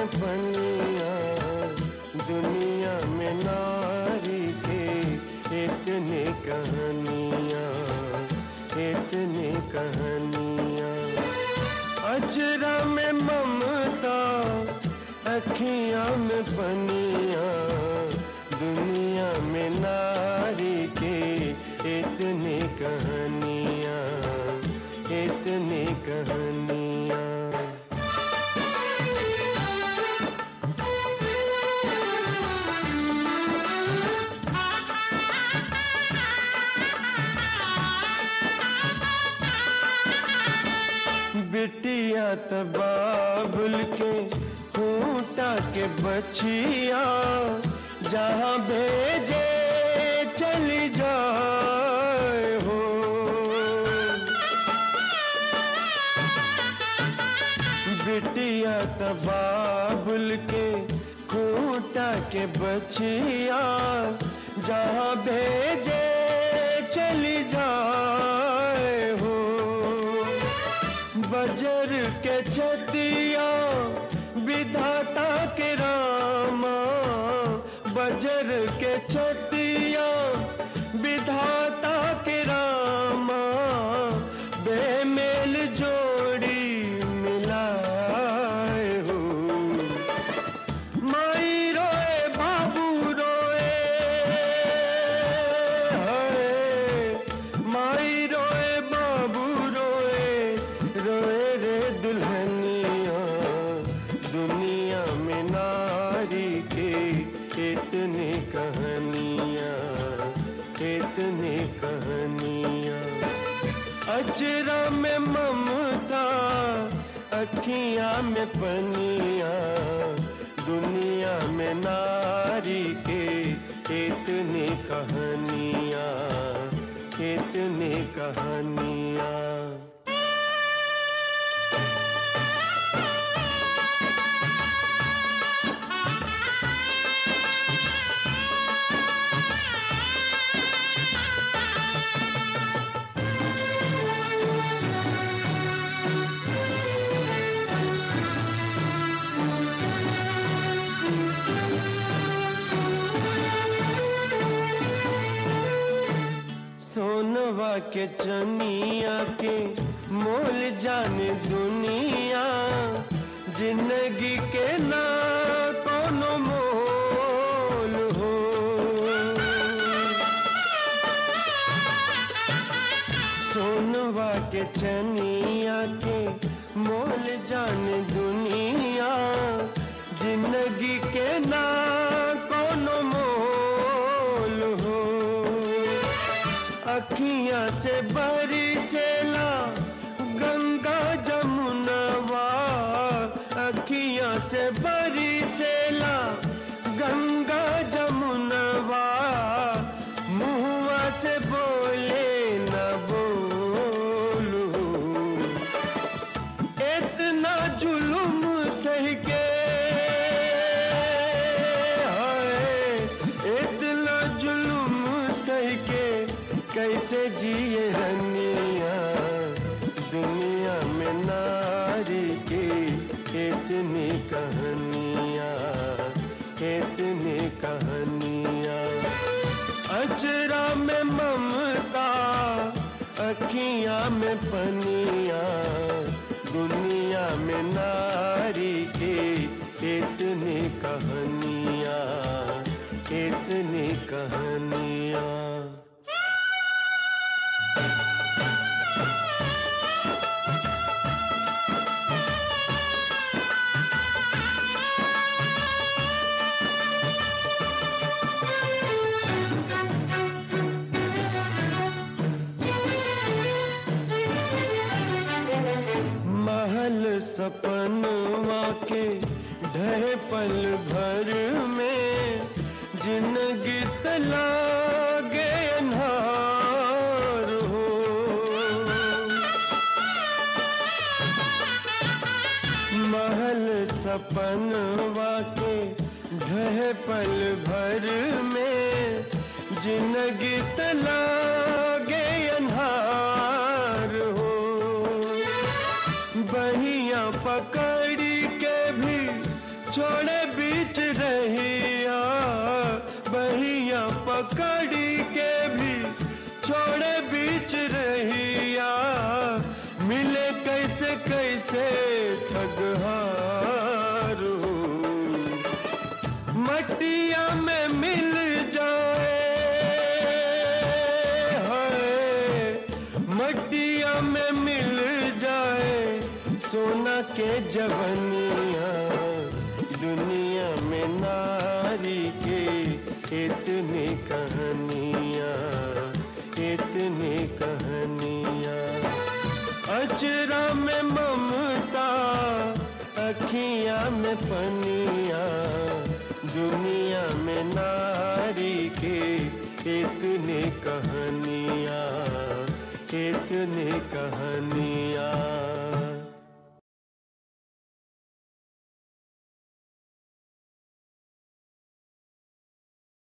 पनिया, दुनिया में नारी के इतनी कहानियाँ, इतनी कहानियाँ। अजरा में ममता, अखियाँ में पनिया, दुनिया में नारी के इतनी कहानियाँ, इतनी कहानियाँ। बिटिया तबाबुल के खूंटा के बचिया, जहाँ भेजे चली जाए हो। बिटिया तबाबुल के खूंटा के बचिया, जहाँ भेजे चली जाए हो। बजर के छतिया विधाता के रामा, बजर के छतिया विधाता के रामा, बेमेल जोड़ी मिलाए हो। माई रोए बाबू रोए, हाय माई रोए बाबू रोए, रोए रे दुल्हनिया, दुनिया में नारी के इतनी कहानियाँ, इतनी कहानियाँ। अजरा में ममता, अखियाँ में पनिया, दुनिया में नारी के इतनी कहानियाँ, इतनी कहानियाँ। सोनवा के चनिया के मोल जाने दुनिया, जिंदगी के ना कोनो मोल हो। सोनवा के चनिया के मोल जाने दुनिया, जिंदगी के ना कोनो मोल हो। अखियाँ से बरसेला गंगा जमुनवा, अखियाँ से बरसेला गंगा जमुनवा, मुँहवा से बोले न बोलू। इतना जुल्म सह के, हाय इतना जुल्म सह के, कैसे जिए रनिया, दुनिया में नारी की इतनी कहानियाँ, इतनी कहानियाँ। अजरा में ममता, अखियाँ में पनिया, दुनिया में नारी की इतनी कहानियाँ, इतनी कहानियाँ। महल सपनवा के ढहे पल भर में, जिंदगी तलागे अन्हार हो। महल सपनवा के ढहे पल भर में, जिंदगी तलागे अन्हार हो। बहिया पकड़ी के भी छोड़े बीच रहिया बहिया पकड़ी के भी छोड़े बीच रहिया मिले कैसे कैसे ठगहारू मटिया में मिल जाए है मटिया में मिल जाए सोना के जवनिया दुनिया में नारी के इतनी कहानियाँ इतनी कहानियाँ अचरा में ममता अखियाँ में पनिया दुनिया में नारी के इतनी कहानियाँ इतनी कहानियाँ